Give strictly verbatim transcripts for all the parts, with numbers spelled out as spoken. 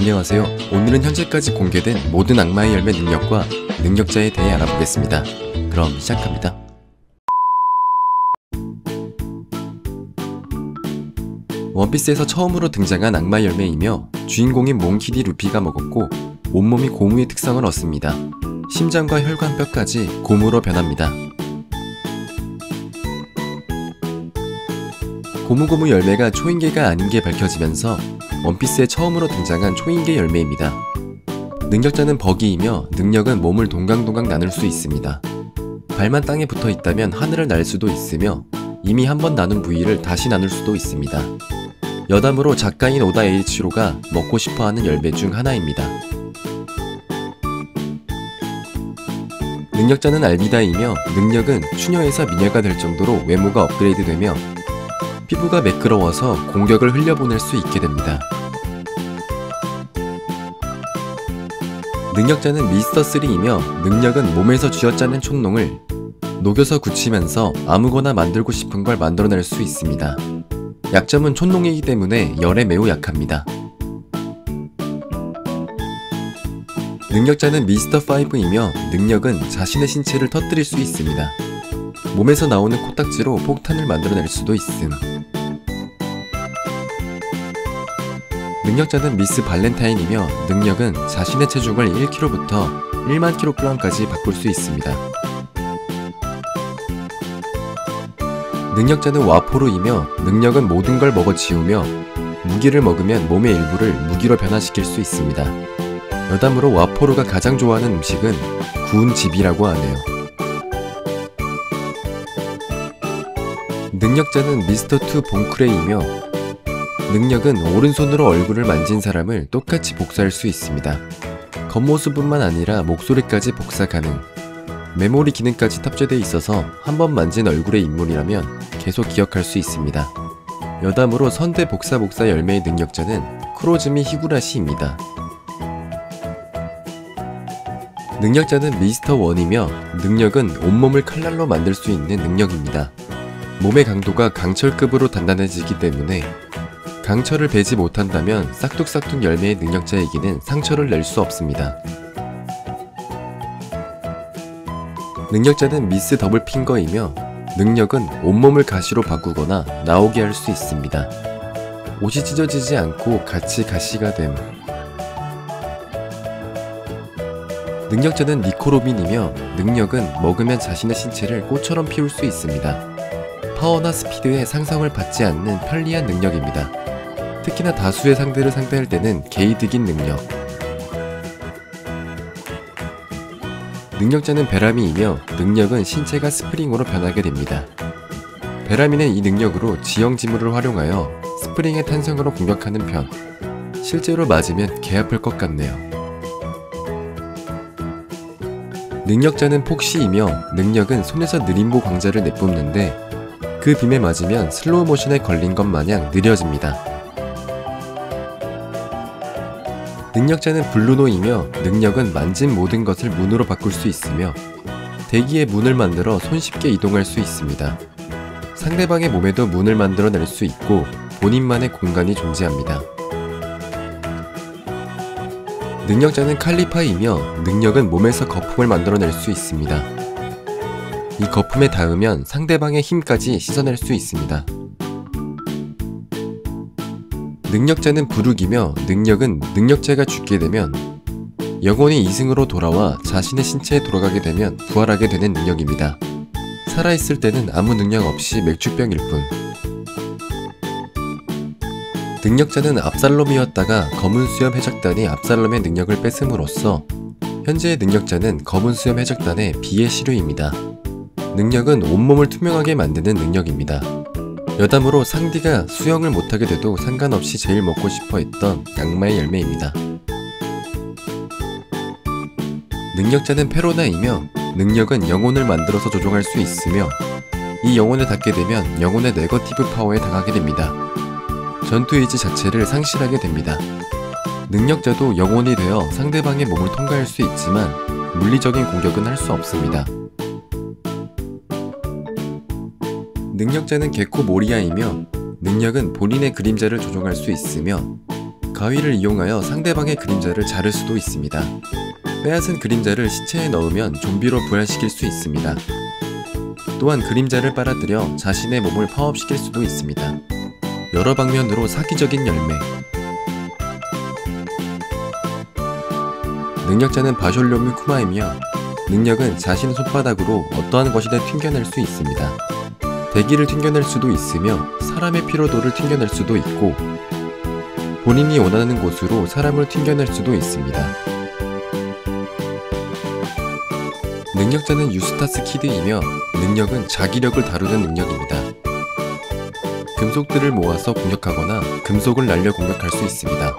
안녕하세요. 오늘은 현재까지 공개된 모든 악마의 열매 능력과 능력자에 대해 알아보겠습니다. 그럼 시작합니다. 원피스에서 처음으로 등장한 악마의 열매이며 주인공인 몽키디 루피가 먹었고 온몸이 고무의 특성을 얻습니다. 심장과 혈관 뼈까지 고무로 변합니다. 고무고무 열매가 초인계가 아닌 게 밝혀지면서 원피스에 처음으로 등장한 초인계 열매입니다. 능력자는 버기이며 능력은 몸을 동강동강 나눌 수 있습니다. 발만 땅에 붙어 있다면 하늘을 날 수도 있으며 이미 한 번 나눈 부위를 다시 나눌 수도 있습니다. 여담으로 작가인 오다 에이치히로가 먹고 싶어하는 열매 중 하나입니다. 능력자는 알비다이며 능력은 추녀에서 미녀가 될 정도로 외모가 업그레이드되며 피부가 매끄러워서 공격을 흘려보낼 수 있게 됩니다. 능력자는 미스터 쓰리이며 능력은 몸에서 쥐어짜낸 촛농을 녹여서 굳히면서 아무거나 만들고 싶은 걸 만들어낼 수 있습니다. 약점은 촛농이기 때문에 열에 매우 약합니다. 능력자는 미스터 파이브이며 능력은 자신의 신체를 터뜨릴 수 있습니다. 몸에서 나오는 코딱지로 폭탄을 만들어낼 수도 있음. 능력자는 미스 발렌타인이며 능력은 자신의 체중을 일 킬로그램부터 일만 킬로그램까지 바꿀 수 있습니다. 능력자는 와포루이며 능력은 모든 걸 먹어 지우며 무기를 먹으면 몸의 일부를 무기로 변화시킬 수 있습니다. 여담으로 와포루가 가장 좋아하는 음식은 구운 집이라고 하네요. 능력자는 미스터 투 봉크레이이며 능력은 오른손으로 얼굴을 만진 사람을 똑같이 복사할 수 있습니다. 겉모습뿐만 아니라 목소리까지 복사 가능. 메모리 기능까지 탑재되어 있어서 한 번 만진 얼굴의 인물이라면 계속 기억할 수 있습니다. 여담으로 선대 복사 복사 열매의 능력자는 쿠로즈미 히구라시입니다. 능력자는 미스터 원이며 능력은 온몸을 칼날로 만들 수 있는 능력입니다. 몸의 강도가 강철급으로 단단해지기 때문에 강철을 베지 못한다면 싹둑싹둑 열매의 능력자에게는 상처를 낼 수 없습니다. 능력자는 미스 더블핑거이며 능력은 온몸을 가시로 바꾸거나 나오게 할 수 있습니다. 옷이 찢어지지 않고 같이 가시가 됨. 능력자는 니코로빈이며 능력은 먹으면 자신의 신체를 꽃처럼 피울 수 있습니다. 파워나 스피드에 상성을 받지 않는 편리한 능력입니다. 특히나 다수의 상대를 상대할 때는 개이득인 능력. 능력자는 베라미이며 능력은 신체가 스프링으로 변하게 됩니다. 베라미는 이 능력으로 지형 지물을 활용하여 스프링의 탄성으로 공격하는 편. 실제로 맞으면 개 아플 것 같네요. 능력자는 폭시이며 능력은 손에서 느림보 광자를 내뿜는데 그 빔에 맞으면 슬로우 모션에 걸린 것 마냥 느려집니다. 능력자는 블루노이며 능력은 만진 모든 것을 문으로 바꿀 수 있으며 대기에 문을 만들어 손쉽게 이동할 수 있습니다. 상대방의 몸에도 문을 만들어 낼 수 있고 본인만의 공간이 존재합니다. 능력자는 칼리파이며 능력은 몸에서 거품을 만들어 낼 수 있습니다. 이 거품에 닿으면 상대방의 힘까지 씻어낼 수 있습니다. 능력자는 부룩이며 능력은 능력자가 죽게 되면 영혼이 이승으로 돌아와 자신의 신체에 돌아가게 되면 부활하게 되는 능력입니다. 살아있을 때는 아무 능력 없이 맥주병일 뿐. 능력자는 압살롬이었다가 검은 수염 해적단이 압살롬의 능력을 뺏음으로써 현재의 능력자는 검은 수염 해적단의 비의 시류입니다. 능력은 온몸을 투명하게 만드는 능력입니다. 여담으로 상디가 수영을 못하게 돼도 상관없이 제일 먹고 싶어 했던 악마의 열매입니다. 능력자는 페로나이며 능력은 영혼을 만들어서 조종할 수 있으며 이 영혼에 닿게 되면 영혼의 네거티브 파워에 당하게 됩니다. 전투 의지 자체를 상실하게 됩니다. 능력자도 영혼이 되어 상대방의 몸을 통과할 수 있지만 물리적인 공격은 할 수 없습니다. 능력자는 게코 모리아이며 능력은 본인의 그림자를 조종할 수 있으며 가위를 이용하여 상대방의 그림자를 자를 수도 있습니다. 빼앗은 그림자를 시체에 넣으면 좀비로 부활시킬 수 있습니다. 또한 그림자를 빨아들여 자신의 몸을 파업시킬 수도 있습니다. 여러 방면으로 사기적인 열매. 능력자는 바숄로뮤 쿠마이며 능력은 자신의 손바닥으로 어떠한 것이든 튕겨낼 수 있습니다. 대기를 튕겨낼 수도 있으며 사람의 피로도를 튕겨낼 수도 있고 본인이 원하는 곳으로 사람을 튕겨낼 수도 있습니다. 능력자는 유스타스 키드이며 능력은 자기력을 다루는 능력입니다. 금속들을 모아서 공격하거나 금속을 날려 공격할 수 있습니다.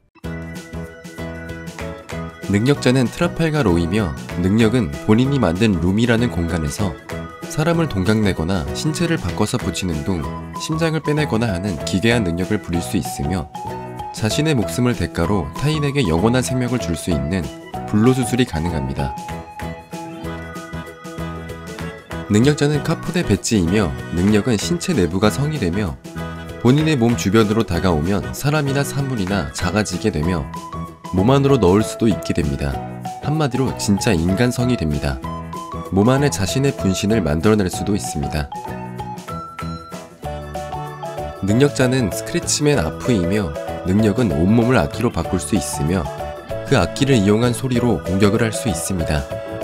능력자는 트라팔가 로이며 능력은 본인이 만든 룸이라는 공간에서 사람을 동강내거나 신체를 바꿔서 붙이는 등 심장을 빼내거나 하는 기괴한 능력을 부릴 수 있으며 자신의 목숨을 대가로 타인에게 영원한 생명을 줄 수 있는 불로수술이 가능합니다. 능력자는 카포데 배지이며 능력은 신체 내부가 성이 되며 본인의 몸 주변으로 다가오면 사람이나 사물이나 작아지게 되며 몸 안으로 넣을 수도 있게 됩니다. 한마디로 진짜 인간성이 됩니다. 몸 안에 자신의 분신을 만들어낼 수도 있습니다. 능력자는 스크래치맨 아프이며 능력은 온몸을 악기로 바꿀 수 있으며 그 악기를 이용한 소리로 공격을 할 수 있습니다.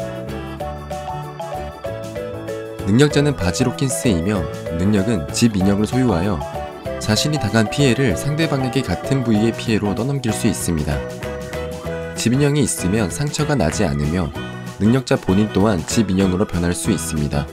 능력자는 바지로킨스이며 능력은 집 인형을 소유하여 자신이 당한 피해를 상대방에게 같은 부위의 피해로 떠넘길 수 있습니다. 집 인형이 있으면 상처가 나지 않으며 능력자 본인 또한 집 인형으로 변할 수 있습니다.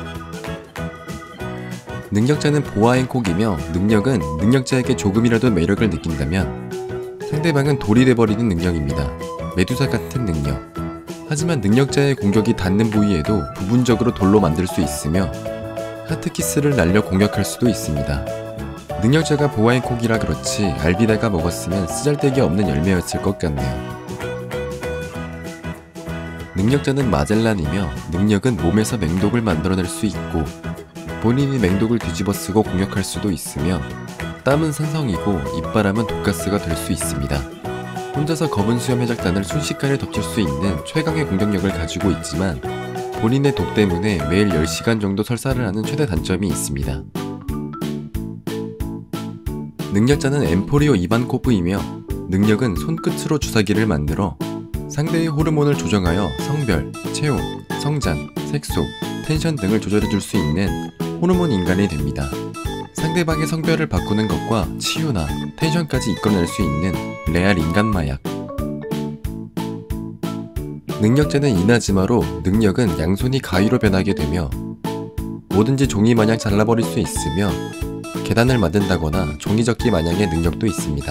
능력자는 보아앤콕이며 능력은 능력자에게 조금이라도 매력을 느낀다면 상대방은 돌이 돼버리는 능력입니다. 메두사 같은 능력. 하지만 능력자의 공격이 닿는 부위에도 부분적으로 돌로 만들 수 있으며 하트키스를 날려 공격할 수도 있습니다. 능력자가 보아앤콕이라 그렇지 알비다가 먹었으면 쓰잘데기 없는 열매였을 것 같네요. 능력자는 마젤란이며 능력은 몸에서 맹독을 만들어낼 수 있고 본인이 맹독을 뒤집어쓰고 공격할 수도 있으며 땀은 산성이고 입바람은 독가스가 될 수 있습니다. 혼자서 검은 수염 해적단을 순식간에 덮칠 수 있는 최강의 공격력을 가지고 있지만 본인의 독 때문에 매일 열 시간 정도 설사를 하는 최대 단점이 있습니다. 능력자는 엠포리오 이반코프이며 능력은 손끝으로 주사기를 만들어 상대의 호르몬을 조정하여 성별, 체온, 성장, 색소, 텐션 등을 조절해줄 수 있는 호르몬 인간이 됩니다. 상대방의 성별을 바꾸는 것과 치유나 텐션까지 이끌어낼 수 있는 레알 인간 마약. 능력자는 이나즈마로 능력은 양손이 가위로 변하게 되며 뭐든지 종이 마냥 잘라버릴 수 있으며 계단을 만든다거나 종이접기 마냥의 능력도 있습니다.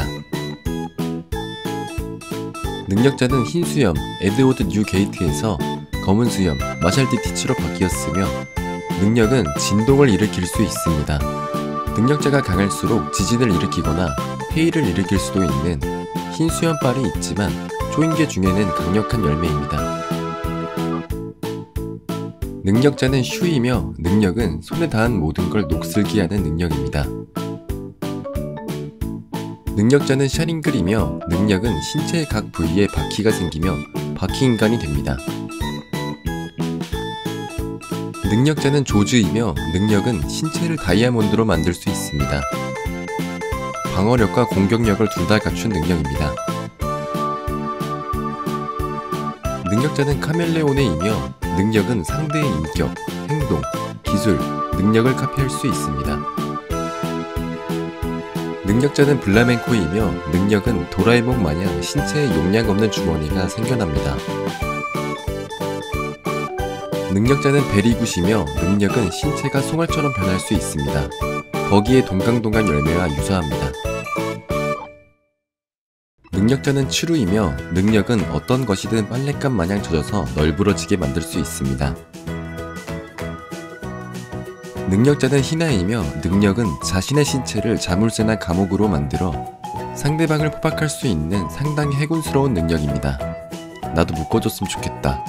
능력자는 흰 수염 에드워드 뉴 게이트에서 검은 수염 마샬 디 티치로 바뀌었으며 능력은 진동을 일으킬 수 있습니다. 능력자가 강할수록 지진을 일으키거나 해일을 일으킬 수도 있는 흰 수염빨이 있지만 초인계 중에는 강력한 열매입니다. 능력자는 슈이며 능력은 손에 닿은 모든 걸 녹슬게 하는 능력입니다. 능력자는 샤링글이며 능력은 신체의 각 부위에 바퀴가 생기며 바퀴 인간이 됩니다. 능력자는 조즈이며 능력은 신체를 다이아몬드로 만들 수 있습니다. 방어력과 공격력을 둘 다 갖춘 능력입니다. 능력자는 카멜레오네이며 능력은 상대의 인격, 행동, 기술, 능력을 카피할 수 있습니다. 능력자는 블라멘코이며 능력은 도라에몽 마냥 신체에 용량 없는 주머니가 생겨납니다. 능력자는 베리굿이며 능력은 신체가 송알처럼 변할 수 있습니다. 버기의 동강동강 열매와 유사합니다. 능력자는 추루이며 능력은 어떤 것이든 빨랫감 마냥 젖어서 널브러지게 만들 수 있습니다. 능력자는 희나이며 능력은 자신의 신체를 자물쇠나 감옥으로 만들어 상대방을 포박할 수 있는 상당히 해군스러운 능력입니다. 나도 묶어줬으면 좋겠다.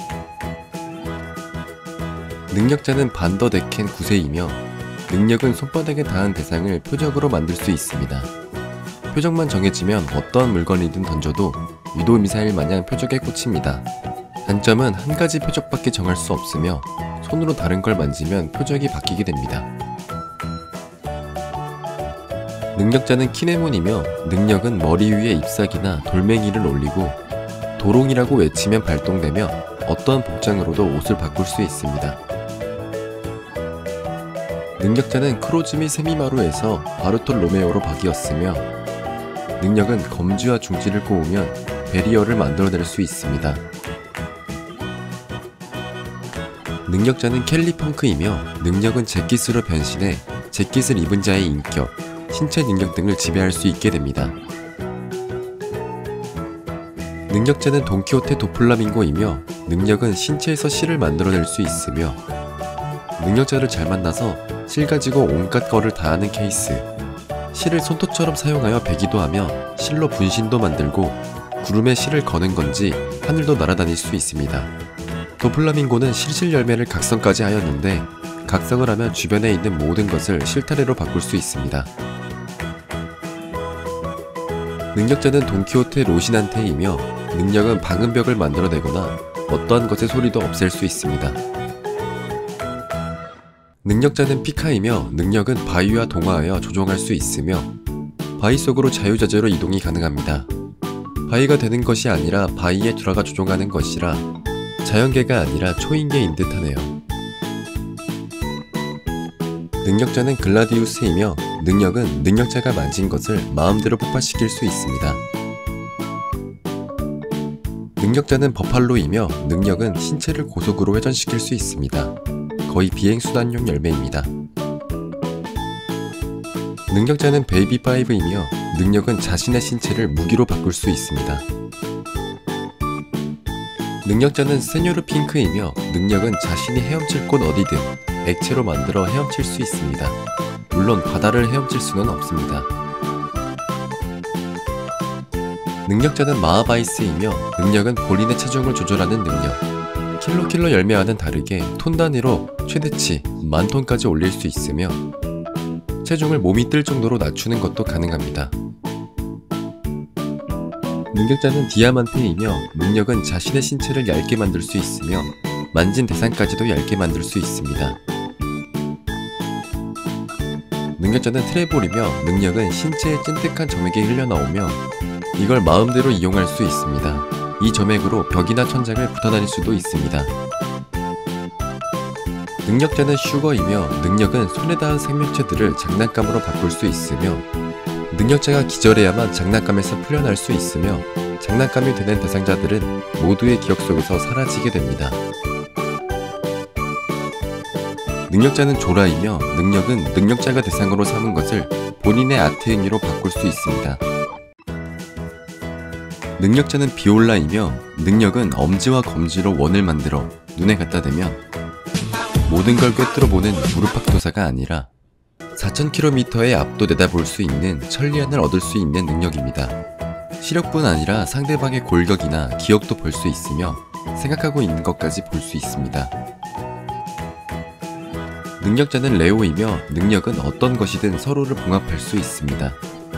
능력자는 반더데켄 구세이며 능력은 손바닥에 닿은 대상을 표적으로 만들 수 있습니다. 표적만 정해지면 어떠한 물건이든 던져도 유도미사일 마냥 표적에 꽂힙니다. 단점은 한 가지 표적밖에 정할 수 없으며 손으로 다른 걸 만지면 표적이 바뀌게 됩니다. 능력자는 키네몬이며 능력은 머리 위에 잎사귀나 돌멩이를 올리고 도롱이라고 외치면 발동되며 어떠한 복장으로도 옷을 바꿀 수 있습니다. 능력자는 크로즈 및 세미마루에서 바르톨 로메오로 바뀌었으며 능력은 검지와 중지를 꼬우면 베리어를 만들어낼 수 있습니다. 능력자는 켈리 펑크이며 능력은 재킷으로 변신해 재킷을 입은 자의 인격, 신체 능력 등을 지배할 수 있게 됩니다. 능력자는 돈키호테 도플라밍고이며 능력은 신체에서 실을 만들어낼 수 있으며 능력자를 잘 만나서 실 가지고 온갖 거를 다 하는 케이스, 실을 손톱처럼 사용하여 베기도 하며 실로 분신도 만들고 구름에 실을 거는 건지 하늘도 날아다닐 수 있습니다. 도플라밍고는 실실 열매를 각성까지 하였는데 각성을 하면 주변에 있는 모든 것을 실타래로 바꿀 수 있습니다. 능력자는 돈키호테 로시난테이며 능력은 방음벽을 만들어내거나 어떠한 것의 소리도 없앨 수 있습니다. 능력자는 피카이며 능력은 바위와 동화하여 조종할 수 있으며 바위 속으로 자유자재로 이동이 가능합니다. 바위가 되는 것이 아니라 바위에 들어가 조종하는 것이라 자연계가 아니라 초인계인 듯 하네요. 능력자는 글라디우스이며 능력은 능력자가 만진 것을 마음대로 폭발시킬 수 있습니다. 능력자는 버팔로이며 능력은 신체를 고속으로 회전시킬 수 있습니다. 거의 비행수단용 열매입니다. 능력자는 베이비 파이브이며 능력은 자신의 신체를 무기로 바꿀 수 있습니다. 능력자는 세뇨르 핑크이며 능력은 자신이 헤엄칠 곳 어디든 액체로 만들어 헤엄칠 수 있습니다. 물론 바다를 헤엄칠 수는 없습니다. 능력자는 마하바이스이며 능력은 본인의 체중을 조절하는 능력, 킬로킬러 열매와는 다르게 톤 단위로 최대치 만 톤까지 올릴 수 있으며 체중을 몸이 뜰 정도로 낮추는 것도 가능합니다. 능력자는 디아만테이며 능력은 자신의 신체를 얇게 만들 수 있으며 만진 대상까지도 얇게 만들 수 있습니다. 능력자는 트레볼이며 능력은 신체의 찐득한 점액이 흘러나오며 이걸 마음대로 이용할 수 있습니다. 이 점액으로 벽이나 천장을 붙어다닐 수도 있습니다. 능력자는 슈거이며 능력은 손에 닿은 생명체들을 장난감으로 바꿀 수 있으며 능력자가 기절해야만 장난감에서 풀려날 수 있으며 장난감이 되는 대상자들은 모두의 기억 속에서 사라지게 됩니다. 능력자는 조라이며 능력은 능력자가 대상으로 삼은 것을 본인의 아트 행위로 바꿀 수 있습니다. 능력자는 비올라이며 능력은 엄지와 검지로 원을 만들어 눈에 갖다 대면 모든 걸 꿰뚫어보는 무릎팍도사가 아니라 사천 킬로미터의 앞도 내다볼 수 있는 천리안을 얻을 수 있는 능력입니다. 시력뿐 아니라 상대방의 골격이나 기억도 볼 수 있으며 생각하고 있는 것까지 볼 수 있습니다. 능력자는 레오이며 능력은 어떤 것이든 서로를 봉합할 수 있습니다.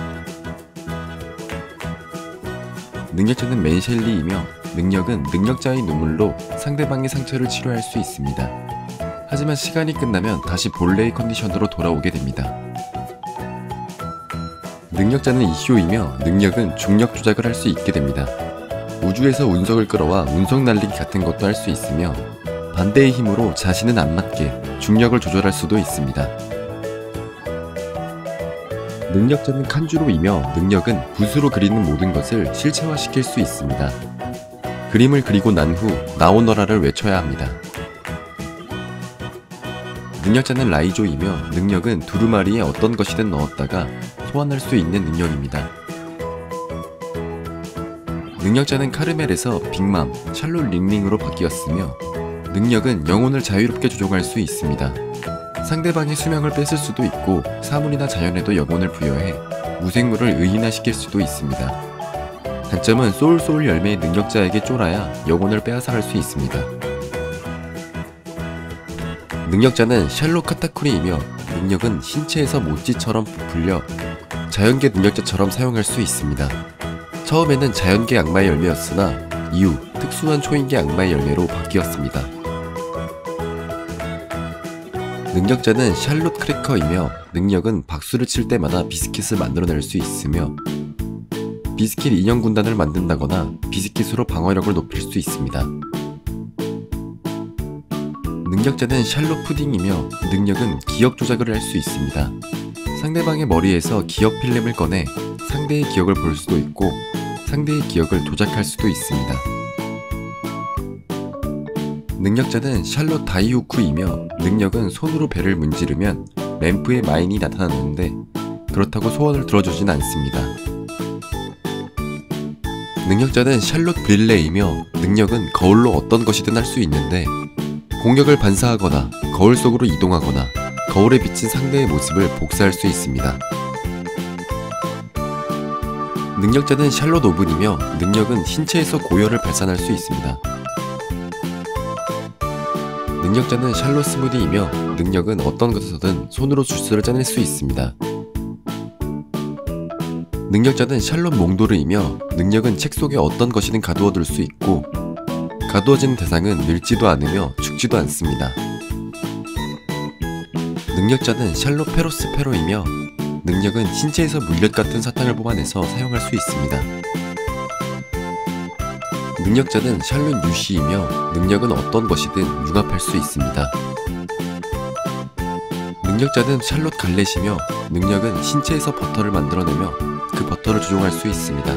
능력자는 맨셸리이며 능력은 능력자의 눈물로 상대방의 상처를 치료할 수 있습니다. 하지만 시간이 끝나면 다시 본래의 컨디션으로 돌아오게 됩니다. 능력자는 이쇼이며 능력은 중력 조작을 할 수 있게 됩니다. 우주에서 운석을 끌어와 운석 날리기 같은 것도 할 수 있으며 반대의 힘으로 자신은 안 맞게 중력을 조절할 수도 있습니다. 능력자는 칸주로이며 능력은 붓으로 그리는 모든 것을 실체화시킬 수 있습니다. 그림을 그리고 난 후 나오너라를 외쳐야 합니다. 능력자는 라이조이며 능력은 두루마리에 어떤 것이든 넣었다가 소환할 수 있는 능력입니다. 능력자는 카르멜에서 빅맘, 샬롯 링링으로 바뀌었으며 능력은 영혼을 자유롭게 조종할 수 있습니다. 상대방의 수명을 뺏을 수도 있고 사물이나 자연에도 영혼을 부여해 무생물을 의인화시킬 수도 있습니다. 단점은 소울소울 열매의 능력자에게 쫄아야 영혼을 빼앗아갈 수 있습니다. 능력자는 샬롯 카타쿠리이며 능력은 신체에서 모찌처럼 부풀려 자연계 능력자처럼 사용할 수 있습니다. 처음에는 자연계 악마의 열매였으나 이후 특수한 초인계 악마의 열매로 바뀌었습니다. 능력자는 샬롯 크래커이며 능력은 박수를 칠 때마다 비스킷을 만들어낼 수 있으며 비스킷 인형 군단을 만든다거나 비스킷으로 방어력을 높일 수 있습니다. 능력자는 샬롯 푸딩이며 능력은 기억 조작을 할 수 있습니다. 상대방의 머리에서 기억 필름을 꺼내 상대의 기억을 볼 수도 있고 상대의 기억을 조작할 수도 있습니다. 능력자는 샬롯 다이후쿠이며 능력은 손으로 배를 문지르면 램프에 마인이 나타나는데 그렇다고 소원을 들어주진 않습니다. 능력자는 샬롯 브릴레이며 능력은 거울로 어떤 것이든 할 수 있는데 공격을 반사하거나 거울 속으로 이동하거나 거울에 비친 상대의 모습을 복사할 수 있습니다. 능력자는 샬롯 오븐이며 능력은 신체에서 고열을 발산할 수 있습니다. 능력자는 샬롯 스무디이며 능력은 어떤 것에서든 손으로 주스를 짜낼 수 있습니다. 능력자는 샬롯 몽도르이며 능력은 책 속에 어떤 것이든 가두어둘 수 있고 가두어진 대상은 늙지도 않으며 죽지도 않습니다. 능력자는 샬롯 페로스페로이며 능력은 신체에서 물엿 같은 사탕을 뽑아내서 사용할 수 있습니다. 능력자는 샬롯 유시이며 능력은 어떤 것이든 융합할 수 있습니다. 능력자는 샬롯 갈렛이며 능력은 신체에서 버터를 만들어내며 그 버터를 조종할 수 있습니다.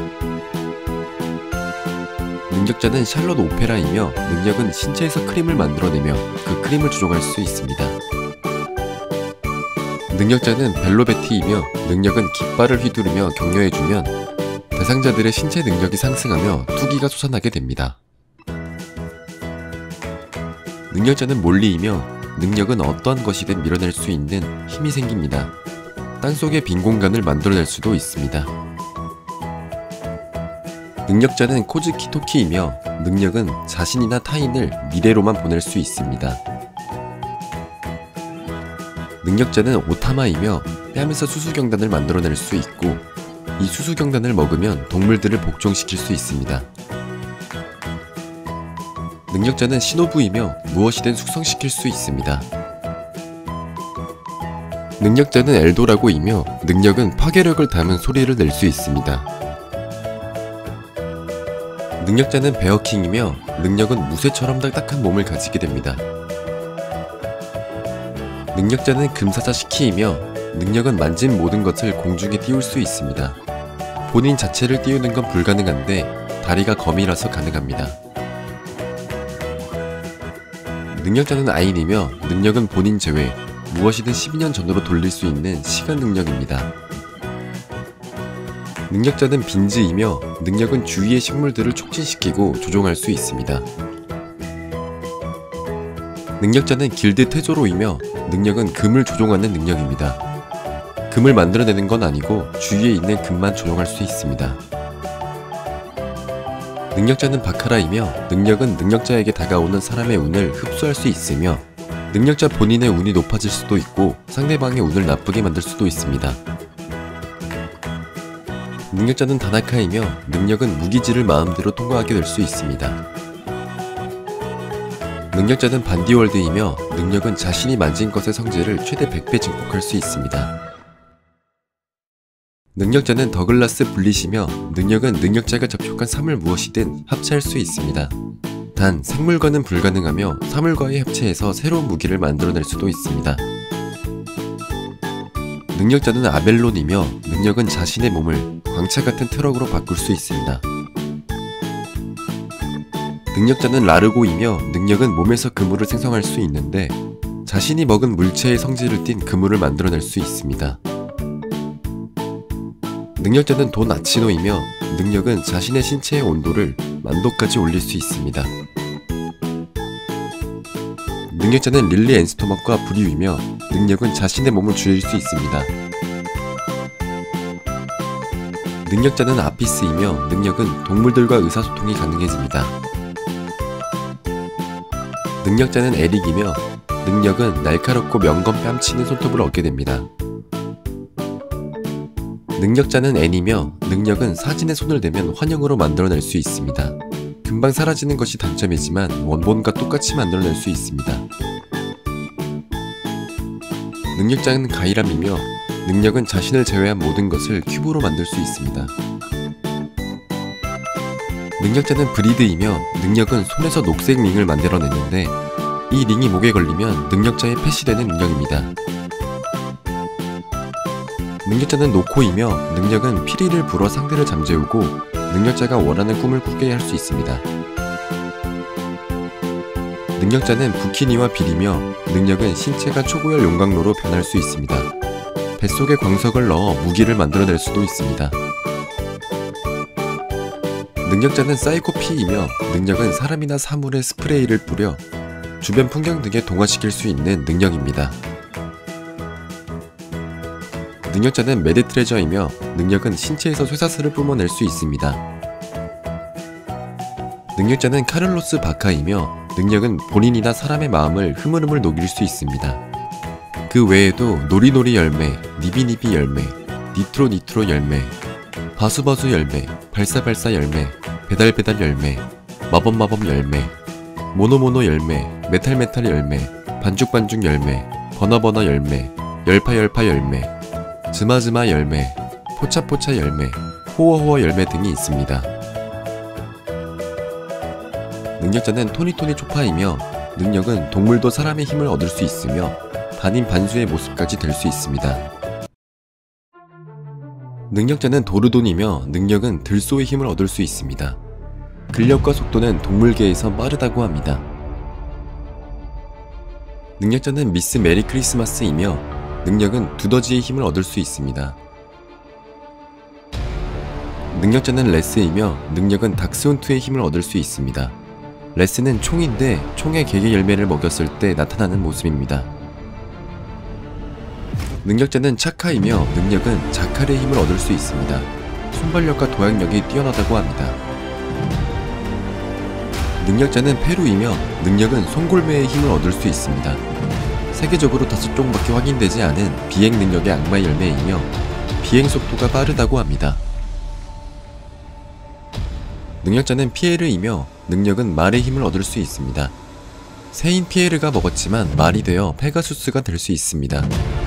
능력자는 샬롯 오페라이며 능력은 신체에서 크림을 만들어내며 그 크림을 조종할 수 있습니다. 능력자는 벨로베티이며 능력은 깃발을 휘두르며 격려해주면 대상자들의 신체 능력이 상승하며 투기가 솟아나게 됩니다. 능력자는 몰리이며 능력은 어떠한 것이든 밀어낼 수 있는 힘이 생깁니다. 땅속에 빈 공간을 만들어낼 수도 있습니다. 능력자는 코즈키 토키이며 능력은 자신이나 타인을 미래로만 보낼 수 있습니다. 능력자는 오타마이며 뺨에서 수수경단을 만들어낼 수 있고 이 수수경단을 먹으면 동물들을 복종시킬 수 있습니다. 능력자는 시노부이며 무엇이든 숙성시킬 수 있습니다. 능력자는 엘도라고이며 능력은 파괴력을 담은 소리를 낼 수 있습니다. 능력자는 베어킹이며 능력은 무쇠처럼 딱딱한 몸을 가지게 됩니다. 능력자는 금사자 시키이며 능력은 만진 모든 것을 공중에 띄울 수 있습니다. 본인 자체를 띄우는 건 불가능한데 다리가 검이라서 가능합니다. 능력자는 아인이며 능력은 본인 제외 무엇이든 십이 년 전으로 돌릴 수 있는 시간 능력입니다. 능력자는 빈즈이며 능력은 주위의 식물들을 촉진시키고 조종할 수 있습니다. 능력자는 길드 테조로이며 능력은 금을 조종하는 능력입니다. 금을 만들어내는 건 아니고 주위에 있는 금만 조종할 수 있습니다. 능력자는 바카라이며 능력은 능력자에게 다가오는 사람의 운을 흡수할 수 있으며 능력자 본인의 운이 높아질 수도 있고 상대방의 운을 나쁘게 만들 수도 있습니다. 능력자는 다나카이며 능력은 무기지를 마음대로 통과하게 될 수 있습니다. 능력자는 반디월드이며 능력은 자신이 만진 것의 성질을 최대 백 배 증폭할 수 있습니다. 능력자는 더글라스 블릿이며 능력은 능력자가 접촉한 사물 무엇이든 합체할 수 있습니다. 단 생물과는 불가능하며 사물과의 합체해서 새로운 무기를 만들어낼 수도 있습니다. 능력자는 아벨론이며 능력은 자신의 몸을 광차 같은 트럭으로 바꿀 수 있습니다. 능력자는 라르고이며 능력은 몸에서 그물을 생성할 수 있는데 자신이 먹은 물체의 성질을 띤 그물을 만들어낼 수 있습니다. 능력자는 돈 아치노이며 능력은 자신의 신체의 온도를 만도까지 올릴 수 있습니다. 능력자는 릴리 앤스토막과 브리위며 능력은 자신의 몸을 줄일 수 있습니다. 능력자는 아피스이며 능력은 동물들과 의사소통이 가능해집니다. 능력자는 에릭이며 능력은 날카롭고 명검 뺨치는 손톱을 얻게 됩니다. 능력자는 N이며 능력은 사진에 손을 대면 환영으로 만들어낼 수 있습니다. 금방 사라지는 것이 단점이지만 원본과 똑같이 만들어낼 수 있습니다. 능력자는 가이람이며 능력은 자신을 제외한 모든 것을 큐브로 만들 수 있습니다. 능력자는 브리드이며 능력은 손에서 녹색 링을 만들어내는데 이 링이 목에 걸리면 능력자의 펫이 되는 능력입니다. 능력자는 노코이며 능력은 피리를 불어 상대를 잠재우고 능력자가 원하는 꿈을 꾸게 할 수 있습니다. 능력자는 부키니와 빌이며 능력은 신체가 초고열 용광로로 변할 수 있습니다. 뱃속에 광석을 넣어 무기를 만들어낼 수도 있습니다. 능력자는 사이코피이며 능력은 사람이나 사물에 스프레이를 뿌려 주변 풍경 등에 동화시킬 수 있는 능력입니다. 능력자는 매드 트레저이며 능력은 신체에서 쇠사슬을 뿜어낼 수 있습니다. 능력자는 카를로스 바카이며 능력은 본인이나 사람의 마음을 흐물흐물 녹일 수 있습니다. 그 외에도 노리노리 열매, 니비니비 열매, 니트로니트로 열매, 바수바수 열매, 발사발사 열매, 배달배달 열매, 마법마법 열매, 모노모노 열매, 메탈메탈 열매, 반죽반죽 열매, 버너버너 열매, 열파열파 열매, 즈마즈마 열매, 포차포차 열매, 호어호어 열매 등이 있습니다. 능력자는 토니토니 초파이며 능력은 동물도 사람의 힘을 얻을 수 있으며 반인 반수의 모습까지 될 수 있습니다. 능력자는 도르돈이며 능력은 들소의 힘을 얻을 수 있습니다. 근력과 속도는 동물계에서 빠르다고 합니다. 능력자는 미스 메리 크리스마스이며 능력은 두더지의 힘을 얻을 수 있습니다. 능력자는 레스이며 능력은 닥스훈트의 힘을 얻을 수 있습니다. 레스는 총인데 총의 개개 열매를 먹였을 때 나타나는 모습입니다. 능력자는 차카이며 능력은 자칼의 힘을 얻을 수 있습니다. 순발력과 도약력이 뛰어나다고 합니다. 능력자는 페루이며 능력은 송골매의 힘을 얻을 수 있습니다. 세계적으로 다섯 종밖에 확인되지 않은 비행 능력의 악마의 열매이며 비행 속도가 빠르다고 합니다. 능력자는 피에르이며 능력은 말의 힘을 얻을 수 있습니다. 새인 피에르가 먹었지만 말이 되어 페가수스가 될 수 있습니다.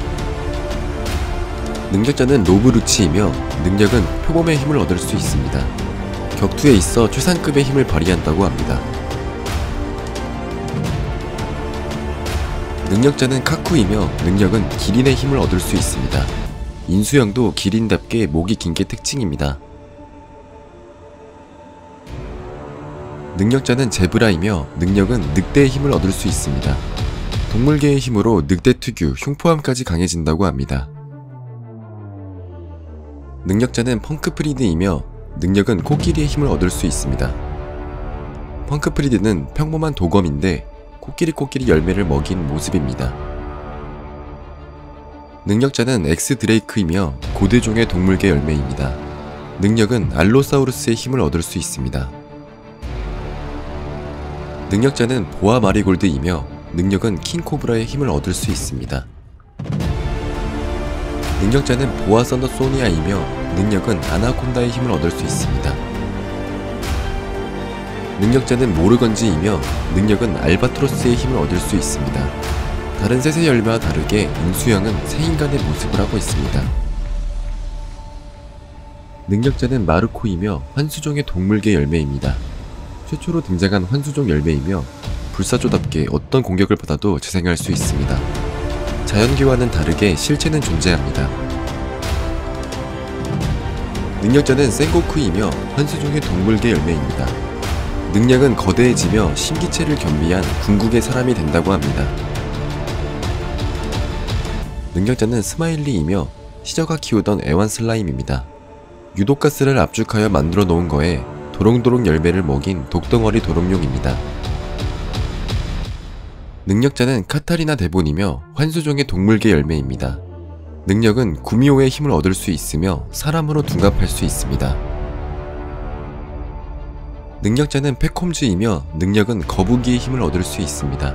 능력자는 노브루치이며 능력은 표범의 힘을 얻을 수 있습니다. 격투에 있어 최상급의 힘을 발휘한다고 합니다. 능력자는 카쿠이며 능력은 기린의 힘을 얻을 수 있습니다. 인수형도 기린답게 목이 긴 게 특징입니다. 능력자는 제브라이며 능력은 늑대의 힘을 얻을 수 있습니다. 동물계의 힘으로 늑대 특유 흉포함까지 강해진다고 합니다. 능력자는 펑크프리드이며 능력은 코끼리의 힘을 얻을 수 있습니다. 펑크프리드는 평범한 도검인데 코끼리 코끼리 열매를 먹인 모습입니다. 능력자는 엑스 드레이크이며 고대종의 동물계 열매입니다. 능력은 알로사우루스의 힘을 얻을 수 있습니다. 능력자는 보아 마리골드이며 능력은 킹코브라의 힘을 얻을 수 있습니다. 능력자는 보아 썬더소니아이며 능력은 아나콘다의 힘을 얻을 수 있습니다. 능력자는 모르건지이며 능력은 알바트로스의 힘을 얻을 수 있습니다. 다른 셋의 열매와 다르게 인수형은 새 인간의 모습을 하고 있습니다. 능력자는 마르코이며 환수종의 동물계 열매입니다. 최초로 등장한 환수종 열매이며 불사조답게 어떤 공격을 받아도 재생할 수 있습니다. 자연계와는 다르게 실체는 존재합니다. 능력자는 센고쿠이며 환수종의 동물계 열매입니다. 능력은 거대해지며 심기체를 겸비한 궁극의 사람이 된다고 합니다. 능력자는 스마일리이며 시저가 키우던 애완 슬라임입니다. 유독가스를 압축하여 만들어 놓은 거에 도롱도롱 열매를 먹인 독덩어리 도롱뇽입니다. 능력자는 카타리나 데본이며 환수종의 동물계 열매입니다. 능력은 구미호의 힘을 얻을 수 있으며 사람으로 둔갑할 수 있습니다. 능력자는 페콤즈이며 능력은 거북이의 힘을 얻을 수 있습니다.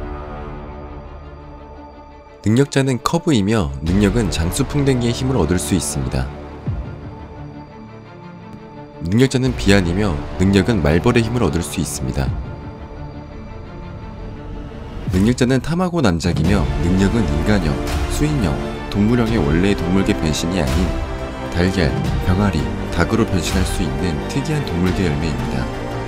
능력자는 커브이며 능력은 장수풍뎅이의 힘을 얻을 수 있습니다. 능력자는 비안이며 능력은 말벌의 힘을 얻을 수 있습니다. 능력자는 탐하고 난작이며 능력은 인간형, 수인형, 동물형의 원래의 동물계 변신이 아닌 달걀, 병아리, 닭으로 변신할 수 있는 특이한 동물계 열매입니다.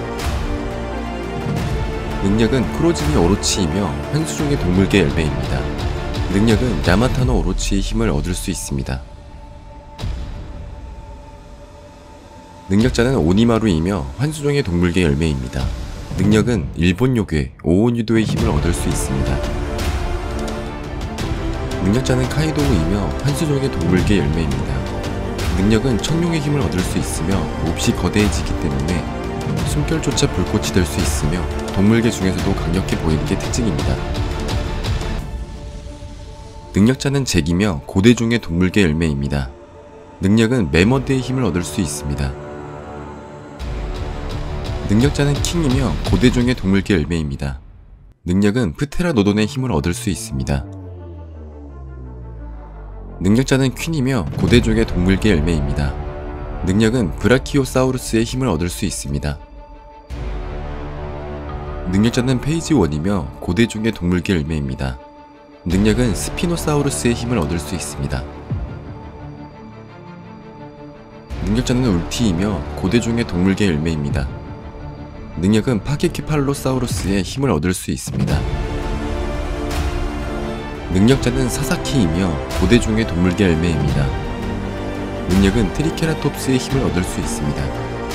능력은 크로즈미 오로치이며 현수종의 동물계 열매입니다. 능력은 야마타노 오로치의 힘을 얻을 수 있습니다. 능력자는 오니마루이며 환수종의 동물계 열매입니다. 능력은 일본 요괴 오온유도의 힘을 얻을 수 있습니다. 능력자는 카이도우이며 환수종의 동물계 열매입니다. 능력은 청룡의 힘을 얻을 수 있으며 몹시 거대해지기 때문에 숨결조차 불꽃이 될 수 있으며 동물계 중에서도 강력해 보이는 게 특징입니다. 능력자는 잭이며 고대종의 동물계 열매입니다. 능력은 매머드의 힘을 얻을 수 있습니다. 능력자는 킹이며 고대종의 동물계 열매입니다. 능력은 프테라노돈의 힘을 얻을 수 있습니다. 능력자는 퀸이며 고대종의 동물계 열매입니다. 능력은 브라키오사우루스의 힘을 얻을 수 있습니다. 능력자는 페이지 원이며 고대종의 동물계 열매입니다. 능력은 스피노사우루스의 힘을 얻을 수 있습니다. 능력자는 울티이며 고대종의 동물계 열매입니다. 능력은 파게키팔로사우루스의 힘을 얻을 수 있습니다. 능력자는 사사키이며 고대종의 동물계 열매입니다. 능력은 트리케라톱스의 힘을 얻을 수 있습니다.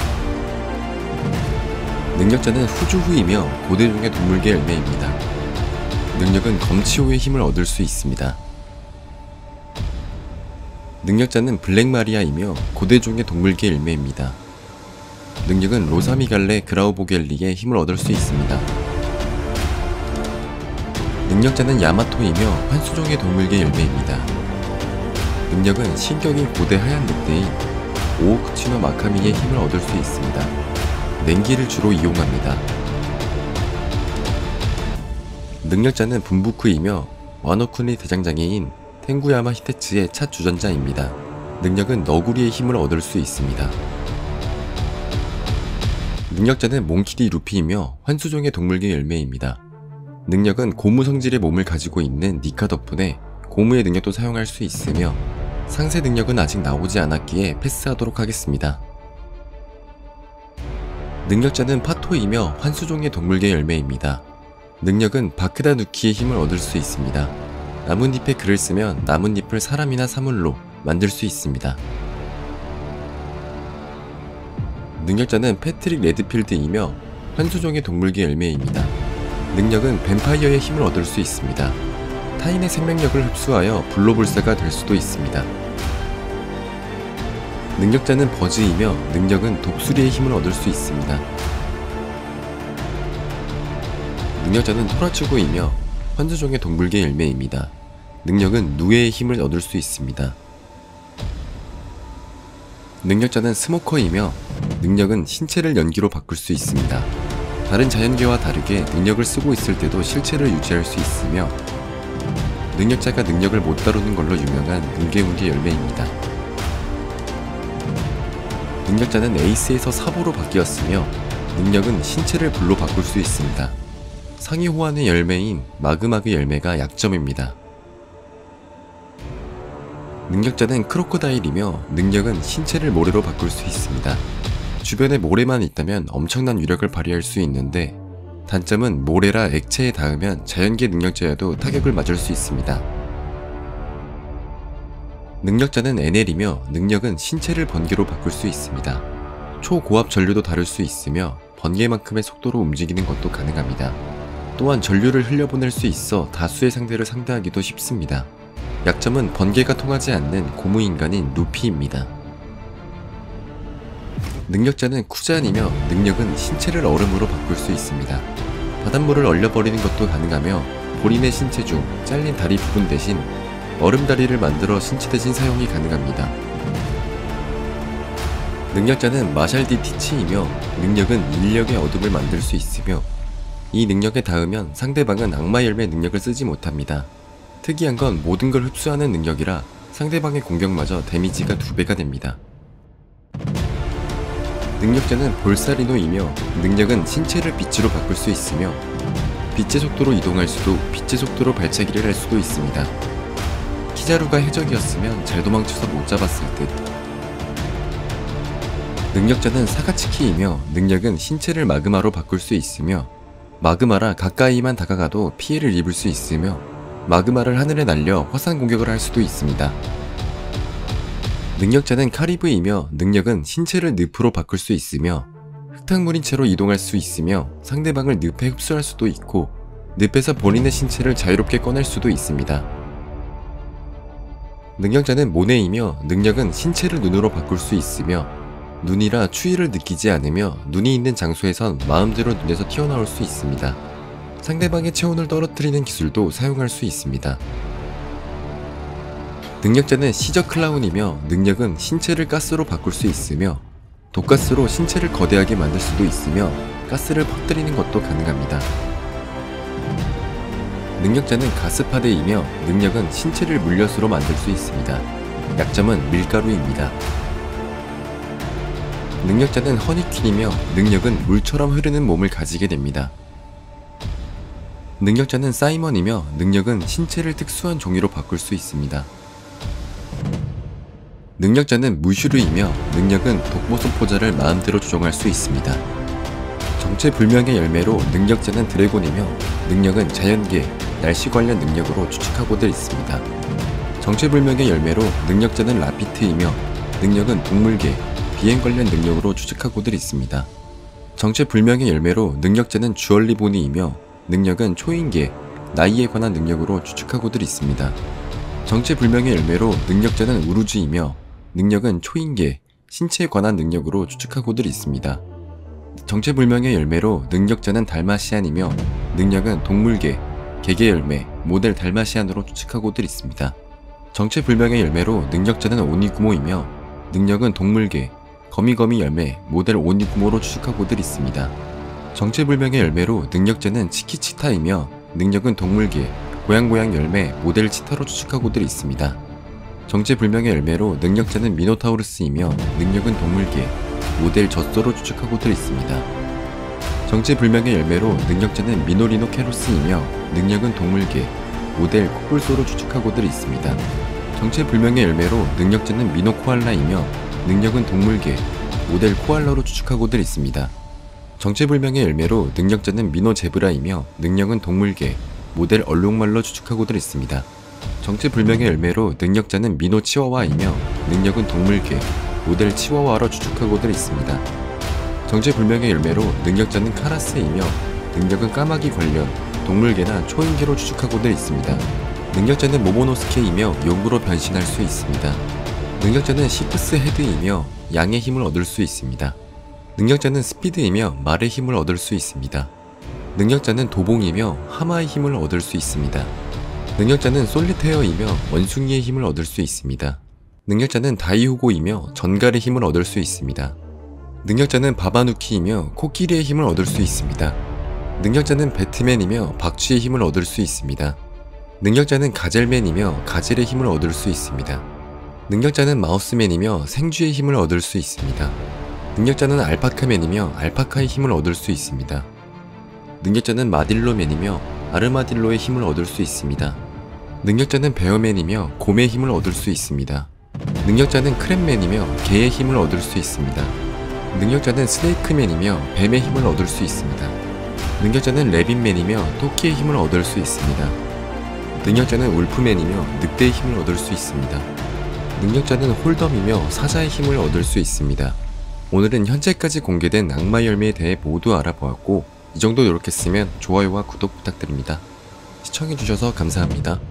능력자는 후주후이며 고대종의 동물계 열매입니다. 능력은 검치호의 힘을 얻을 수 있습니다. 능력자는 블랙마리아이며 고대종의 동물계 열매입니다. 능력은 로사미갈레 그라우보겔리의 힘을 얻을 수 있습니다. 능력자는 야마토이며 환수종의 동물계 열매입니다. 능력은 신격인 고대 하얀 늑대인 오오쿠치노 마카미의 힘을 얻을 수 있습니다. 냉기를 주로 이용합니다. 능력자는 분부쿠이며 와노쿠니 대장장이인 텐구야마 히테츠의 차 주전자입니다. 능력은 너구리의 힘을 얻을 수 있습니다. 능력자는 몽키리 루피이며 환수종의 동물계 열매입니다. 능력은 고무 성질의 몸을 가지고 있는 니카 덕분에 고무의 능력도 사용할 수 있으며 상세 능력은 아직 나오지 않았기에 패스하도록 하겠습니다. 능력자는 파토이며 환수종의 동물계 열매입니다. 능력은 바크다 누키의 힘을 얻을 수 있습니다. 나뭇잎에 글을 쓰면 나뭇잎을 사람이나 사물로 만들 수 있습니다. 능력자는 패트릭 레드필드이며 환수종의 동물계 열매입니다. 능력은 뱀파이어의 힘을 얻을 수 있습니다. 타인의 생명력을 흡수하여 불로불사가 될 수도 있습니다. 능력자는 버즈이며 능력은 독수리의 힘을 얻을 수 있습니다. 능력자는 토라츠고이며 환수종의 동물계 열매입니다. 능력은 누에의 힘을 얻을 수 있습니다. 능력자는 스모커이며 능력은 신체를 연기로 바꿀 수 있습니다. 다른 자연계와 다르게 능력을 쓰고 있을 때도 실체를 유지할 수 있으며 능력자가 능력을 못 다루는 걸로 유명한 은개운개 열매입니다. 능력자는 에이스에서 사보로 바뀌었으며 능력은 신체를 불로 바꿀 수 있습니다. 상위 호환의 열매인 마그마그 열매가 약점입니다. 능력자는 크로코다일이며 능력은 신체를 모래로 바꿀 수 있습니다. 주변에 모래만 있다면 엄청난 위력을 발휘할 수 있는데 단점은 모래라 액체에 닿으면 자연계 능력자여도 타격을 맞을 수 있습니다. 능력자는 에넬이며 능력은 신체를 번개로 바꿀 수 있습니다. 초고압 전류도 다룰 수 있으며 번개만큼의 속도로 움직이는 것도 가능합니다. 또한 전류를 흘려보낼 수 있어 다수의 상대를 상대하기도 쉽습니다. 약점은 번개가 통하지 않는 고무인간인 루피입니다. 능력자는 쿠잔이며 능력은 신체를 얼음으로 바꿀 수 있습니다. 바닷물을 얼려버리는 것도 가능하며 본인의 신체 중 잘린 다리 부분 대신 얼음다리를 만들어 신체 대신 사용이 가능합니다. 능력자는 마샬디 티치이며 능력은 인력의 어둠을 만들 수 있으며 이 능력에 닿으면 상대방은 악마 열매 능력을 쓰지 못합니다. 특이한 건 모든 걸 흡수하는 능력이라 상대방의 공격마저 데미지가 두 배가 됩니다. 능력자는 볼사리노이며 능력은 신체를 빛으로 바꿀 수 있으며 빛의 속도로 이동할 수도 빛의 속도로 발차기를 할 수도 있습니다. 키자루가 해적이었으면 잘 도망쳐서 못 잡았을 듯. 능력자는 사가치키이며 능력은 신체를 마그마로 바꿀 수 있으며 마그마라 가까이만 다가가도 피해를 입을 수 있으며 마그마를 하늘에 날려 화산 공격을 할 수도 있습니다. 능력자는 카리브이며 능력은 신체를 늪으로 바꿀 수 있으며 흙탕물인 채로 이동할 수 있으며 상대방을 늪에 흡수할 수도 있고 늪에서 본인의 신체를 자유롭게 꺼낼 수도 있습니다. 능력자는 모네이며 능력은 신체를 눈으로 바꿀 수 있으며 눈이라 추위를 느끼지 않으며 눈이 있는 장소에선 마음대로 눈에서 튀어나올 수 있습니다. 상대방의 체온을 떨어뜨리는 기술도 사용할 수 있습니다. 능력자는 시저 클라운이며 능력은 신체를 가스로 바꿀 수 있으며 독가스로 신체를 거대하게 만들 수도 있으며 가스를 퍼뜨리는 것도 가능합니다. 능력자는 가스파데이며 능력은 신체를 물엿으로 만들 수 있습니다. 약점은 밀가루입니다. 능력자는 허니퀸이며 능력은 물처럼 흐르는 몸을 가지게 됩니다. 능력자는 사이먼이며 능력은 신체를 특수한 종이로 바꿀 수 있습니다. 능력자는 무슈르이며 능력은 독보소 포자를 마음대로 조종할 수 있습니다. 정체불명의 열매로 능력자는 드래곤이며 능력은 자연계, 날씨 관련 능력으로 추측하고들 있습니다. 정체불명의 열매로 능력자는 라피트이며 능력은 동물계, 비행 관련 능력으로 추측하고들 있습니다. 정체불명의 열매로 능력자는 주얼리보니이며 능력은 초인계, 나이에 관한 능력으로 추측하고들 있습니다. 정체불명의 열매로 능력자는 우루즈이며 능력은 초인계, 신체에 관한 능력으로 추측하고들 있습니다. 정체불명의 열매로 능력자는 달마시안이며 능력은 동물계, 개계 열매, 모델 달마시안으로 추측하고들 있습니다. 정체불명의 열매로 능력자는 오니구모이며 능력은 동물계, 거미거미 열매, 모델 오니구모로 추측하고들 있습니다. 정체불명의 열매로 능력자는 치키치타이며 능력은 동물계, 고양고양 열매, 모델 치타로 추측하고들 있습니다. 정체불명의 열매로 능력자는 미노타우루스이며 능력은 동물계, 모델 젖소로 추측하고들 있습니다. 정체불명의 열매로 능력자는 미노리노 캐로스이며 능력은 동물계, 모델 코뿔소로 추측하고들 있습니다. 정체불명의 열매로 능력자는 미노코알라이며 능력은 동물계, 모델 코알라로 추측하고들 있습니다. 정체불명의 열매로 능력자는 미노제브라이며 능력은 동물계, 모델 얼룩말로 추측하고들 있습니다. 정체불명의 열매로 능력자는 미노 치와와이며 능력은 동물계, 모델 치와와로 추측하고들 있습니다. 정체불명의 열매로 능력자는 카라스이며 능력은 까마귀 관련, 동물계나 초인계로 추측하고들 있습니다. 능력자는 모모노스케이며 용구로 변신할 수 있습니다. 능력자는 시프스 헤드이며 양의 힘을 얻을 수 있습니다. 능력자는 스피드이며 말의 힘을 얻을 수 있습니다. 능력자는 도봉이며 하마의 힘을 얻을 수 있습니다. 능력자는 솔리테어이며 원숭이의 힘을 얻을 수 있습니다. 능력자는 다이후고이며 전갈의 힘을 얻을 수 있습니다. 능력자는 바바누키이며 코끼리의 힘을 얻을 수 있습니다. 능력자는 배트맨이며 박쥐의 힘을 얻을 수 있습니다. 능력자는 가젤맨이며 가젤의 힘을 얻을 수 있습니다. 능력자는 마우스맨이며 생쥐의 힘을 얻을 수 있습니다. 능력자는 알파카맨이며 알파카의 힘을 얻을 수 있습니다. 능력자는 마딜로맨이며 아르마딜로의 힘을 얻을 수 있습니다. 능력자는 베어맨이며 곰의 힘을 얻을 수 있습니다. 능력자는 크랩맨이며 개의 힘을 얻을 수 있습니다. 능력자는 스네이크맨이며 뱀의 힘을 얻을 수 있습니다. 능력자는 레빗맨이며 토끼의 힘을 얻을 수 있습니다. 능력자는 울프맨이며 늑대의 힘을 얻을 수 있습니다. 능력자는 홀덤이며 사자의 힘을 얻을 수 있습니다. 오늘은 현재까지 공개된 악마 열매에 대해 모두 알아보았고 이 정도 노력했으면 좋아요와 구독 부탁드립니다. 시청해주셔서 감사합니다.